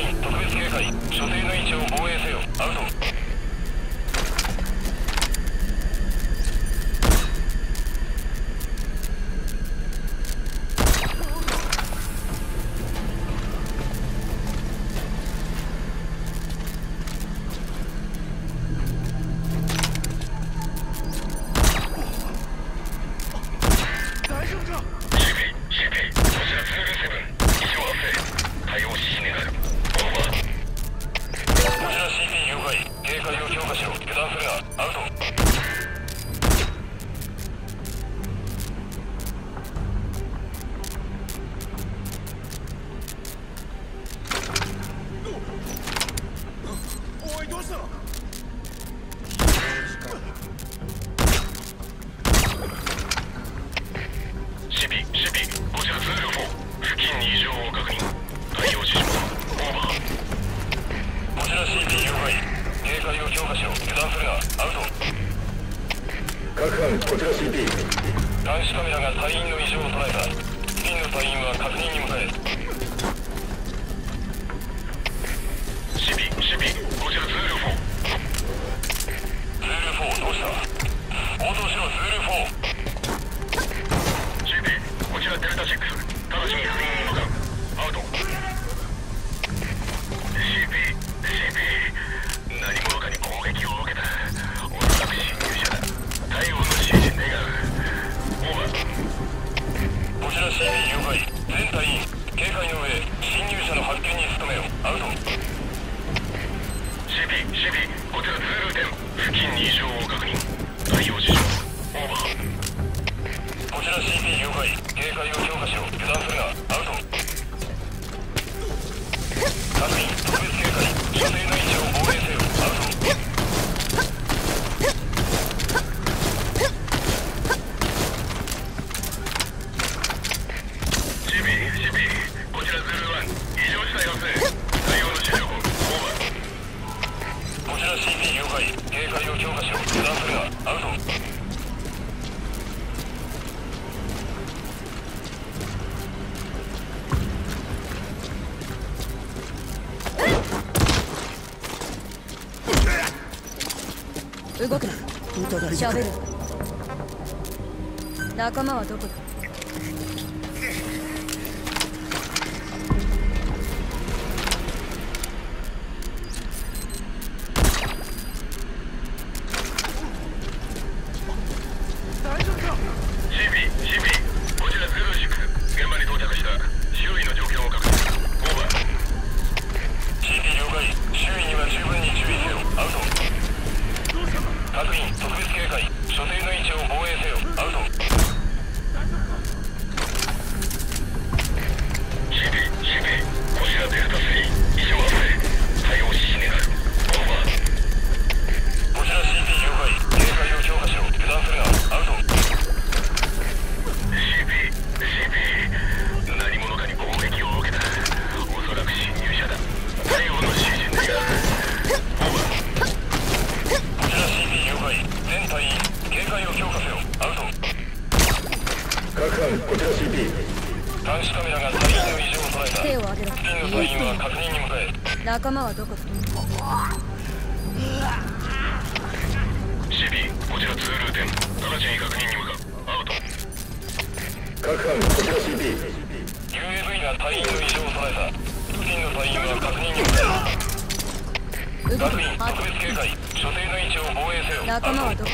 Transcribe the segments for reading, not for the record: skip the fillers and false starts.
員特別警戒。所定の位置を防衛せよ。アウト。監視カメラが隊員の異常を捉えた。付近の隊員は確認に向かえ。こちらズール4。ズール4、どうした？応答しろ、ズール4。CP、こちらデルタ6。直ちに確認に向かう。アウト。CP、何者かに攻撃を受けた。おそらく侵入者だ。対応の指示願う。こちら CP 了解。全隊員警戒の上、侵入者の発見に努めよ。アウト。CP、こちらズール10。付近に異常を確認。対応指示オーバー。こちら CP 了解。警戒を強化しろ。油断するな。アウト。確認特別警戒。所定の位置を防衛せよ。アウト。 動くな。喋る。仲間はどこだ？監視カメラが隊員の異常を捉えた。 手を挙げろ。 付近の隊員は確認に向かえ。 仲間はどこだ？ CP、こちらツール10。直ちに確認に向かう。アウト。 各班、こちら CP。 UAV が隊員の異常を捉えた。付近の隊員は確認に向かえ。確認特別警戒。所定の位置を防衛せよ。 仲間はどこだ？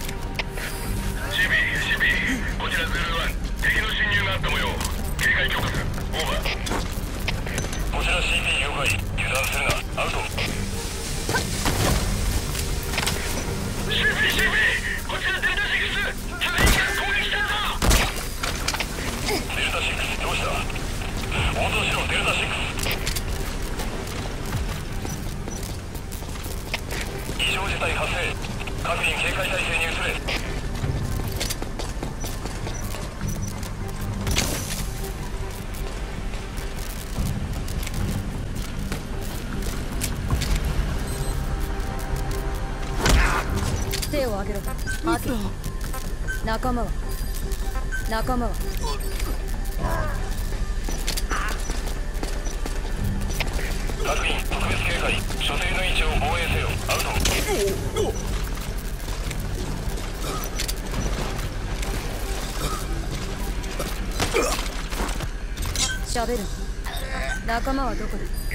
CP、こちらズール1。敵の侵入があった模様。警戒強化する。オーバー。こちら CP 了解。油断するな。アウト。CP、こちらデルタ6。隊員が攻撃したんだ。デルタ6、どうした？応答しろ、デルタ6。異常事態発生。各員警戒態勢に移れ。 手を挙げろ。アキラ。仲間は各員特別警戒。所定の位置を防衛せよ。アウト。 喋る。仲間はどこ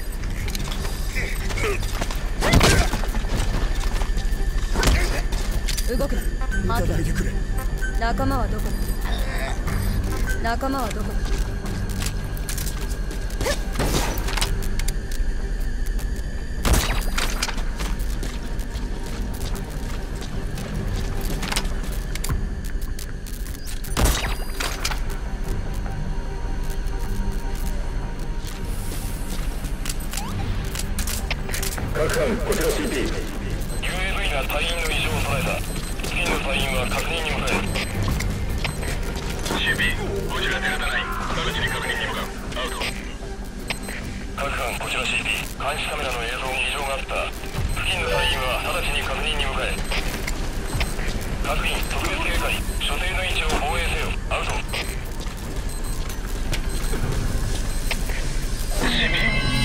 だ。動くな。待て。仲間はどこだ。仲間はどこだ。 各班こちら CP。 UAV が隊員の異常を捉えた。付近の隊員は確認に向かえ。 CP こちらデルタ9。直ちに確認に向かう。アウト。各班こちら CP。 監視カメラの映像に異常があった。付近の隊員は直ちに確認に向かえ。各員特別警戒。所定の位置を防衛せよ。アウト。 CP。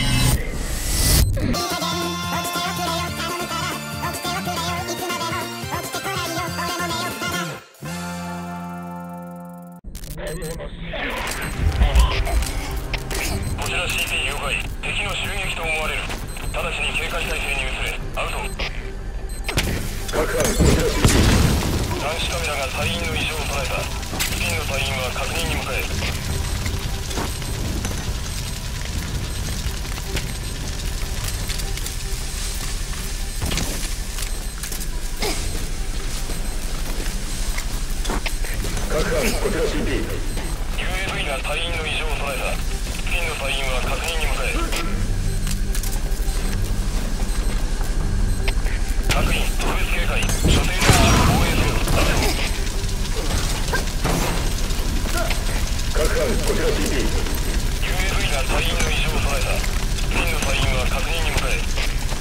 こちら CP 了解。敵の襲撃と思われる。直ちに警戒態勢に移れ。アウト。 各班こちら CP。 監視カメラが隊員の異常を捉えた。付近の隊員は確認に向かえ。 各班こちら CP。 UAV が隊員の異常を捉えた。付近の隊員は確認に向かえ。各員特別警戒。所定の位置を防衛せよ。 各班こちら CP。 UAV が隊員の異常を捉えた。付近の隊員は確認に向かえ。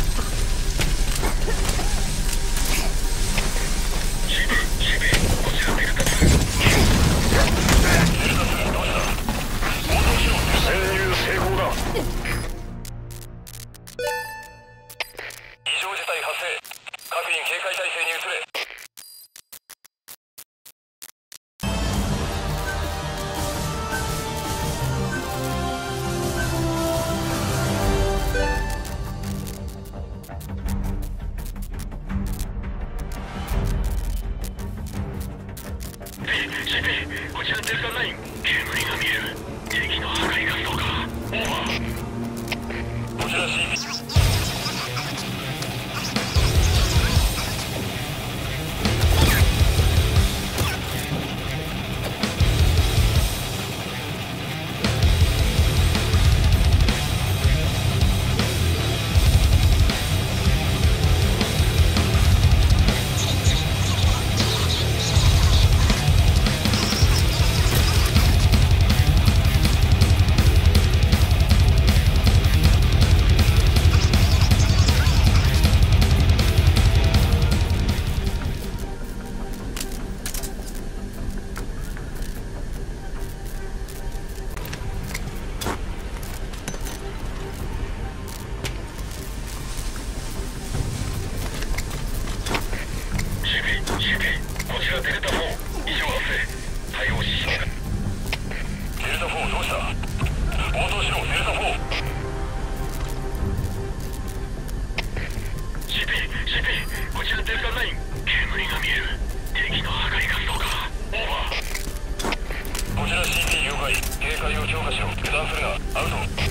CP こちらデルタ9。煙が見える。敵の破壊活動か。オーバー。こちら CP。 こちらデルタ4。異常発生。対応指示願う。デルタ4どうした？応答しろデルタ4。 CP こちらデルタ9。煙が見える。敵の破壊活動か。オーバー。こちら CP 了解。警戒を強化しろ。油断するな。アウト。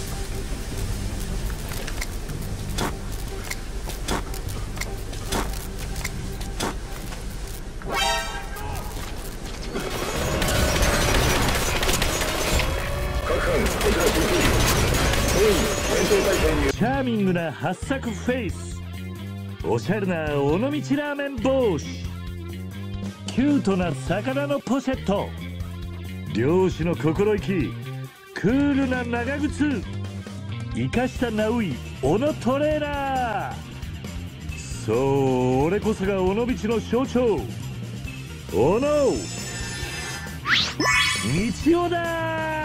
チャーミングな八作フェイス、おしゃれな尾道ラーメン帽子、キュートな魚のポシェット、漁師の心意気、クールな長靴、生かしたナウイ尾のトレーラー。そう、俺こそが尾道の象徴、尾の道夫だ。